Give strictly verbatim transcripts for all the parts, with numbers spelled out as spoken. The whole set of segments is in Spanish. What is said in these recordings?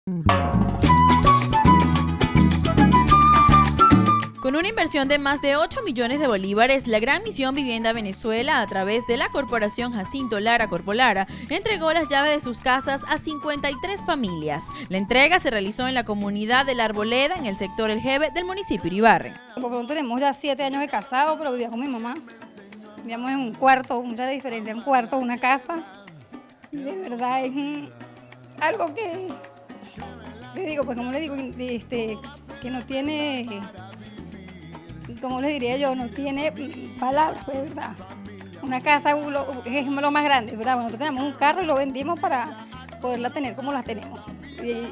Con una inversión de más de ocho millones de bolívares, la Gran Misión Vivienda Venezuela, a través de la Corporación Jacinto Lara Corpolara, entregó las llaves de sus casas a cincuenta y tres familias. La entrega se realizó en la comunidad de La Arboleda, en el sector El Jeve del municipio Iribarren. Por pronto tenemos ya siete años de casado, pero vivía con mi mamá. Vivíamos en un cuarto, mucha diferencia, un cuarto, una casa. Y de verdad es un, algo que, le digo, pues como le digo, este, que no tiene, como le diría yo, no tiene palabras, pues de verdad. Una casa es lo más grande, ¿verdad? Bueno, nosotros tenemos un carro y lo vendimos para poderla tener como la tenemos. Y,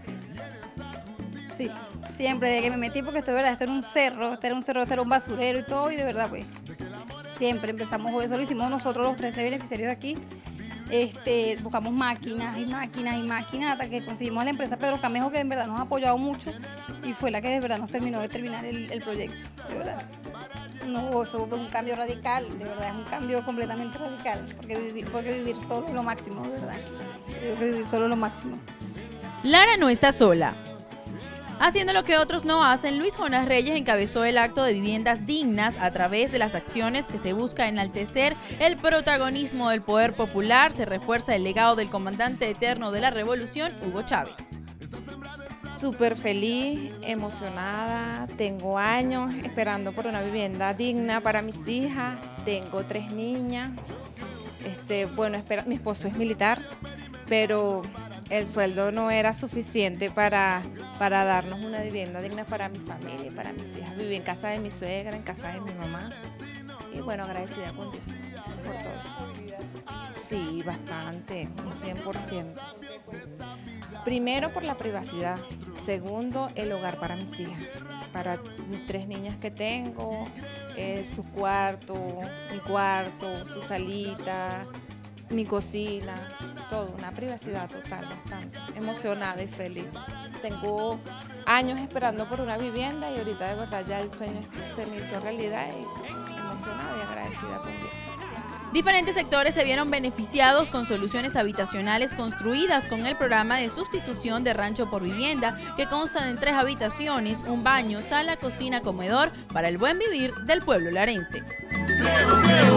sí, siempre desde que me metí, porque esto, de verdad, esto era un cerro, esto era un cerro, esto era un basurero y todo, y de verdad, pues, siempre empezamos, eso lo hicimos nosotros los trece beneficiarios de aquí. Este, buscamos máquinas y máquinas y máquinas hasta que conseguimos a la empresa Pedro Camejo, que en verdad nos ha apoyado mucho y fue la que de verdad nos terminó de terminar el, el proyecto, de verdad. No, eso fue un cambio radical, de verdad, es un cambio completamente radical, porque vivir, porque vivir solo es lo máximo, de verdad. Creo que vivir solo es lo máximo. Lara no está sola. Haciendo lo que otros no hacen, Luis Jonas Reyes encabezó el acto de viviendas dignas a través de las acciones que se busca enaltecer el protagonismo del poder popular. Se refuerza el legado del comandante eterno de la revolución, Hugo Chávez. Súper feliz, emocionada, tengo años esperando por una vivienda digna para mis hijas, tengo tres niñas, este, bueno, espera, mi esposo es militar, pero el sueldo no era suficiente para, para darnos una vivienda digna para mi familia y para mis hijas. Viví en casa de mi suegra, en casa de mi mamá y bueno, agradecida con Dios por todo. Sí, bastante, un cien por ciento. Primero por la privacidad, segundo el hogar para mis hijas, para mis tres niñas que tengo, eh, su cuarto, mi cuarto, su salita, mi cocina, todo, una privacidad total, bastante emocionada y feliz. Tengo años esperando por una vivienda y ahorita de verdad ya el sueño se me hizo realidad y emocionada y agradecida con Dios. Diferentes sectores se vieron beneficiados con soluciones habitacionales construidas con el programa de sustitución de rancho por vivienda, que constan en tres habitaciones, un baño, sala, cocina, comedor para el buen vivir del pueblo larense.